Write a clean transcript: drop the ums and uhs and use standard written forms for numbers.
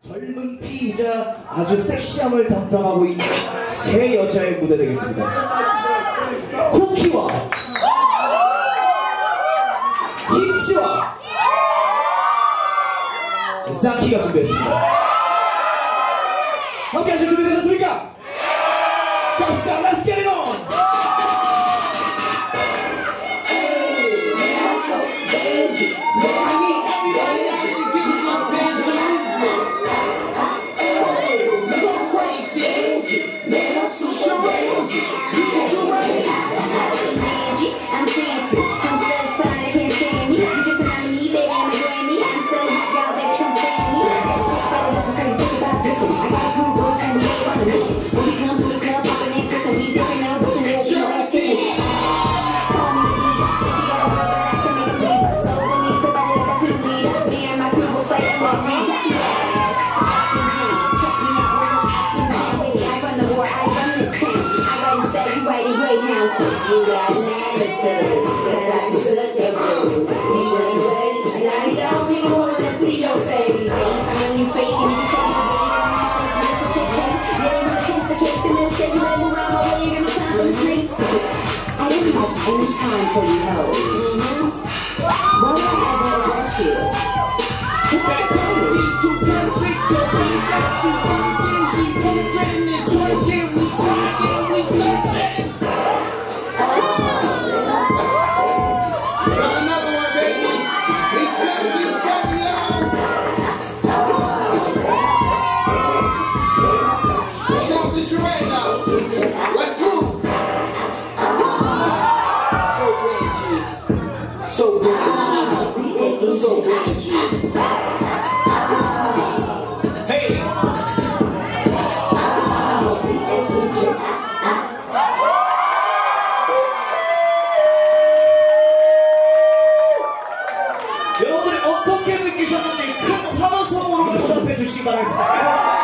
젊은 피이자 아주 섹시함을 담당하고 있는 세 여자의 무대 되겠습니다. 쿠키와 히치와 자키가 준비했습니다. 함께 하실 준비되셨습니까? 갑시다. Let's get it on! You got nasty, but I can suck your boo. You ain't ready, now you don't even wanna see your face. When you faking, you take yeah, you wanna taste the cake, the milkshake, you let me run my way, and time for the drinks. I didn't have any time for you hoes. Why would I ever rush you? That baby, too perfect, don't be that she pumping and twerking, we sliding, we surfing. So Benji. Hey! 여러분들이 어떻게 느끼셨는지 큰 환호성으로 보답해 주시기 바라겠습니다.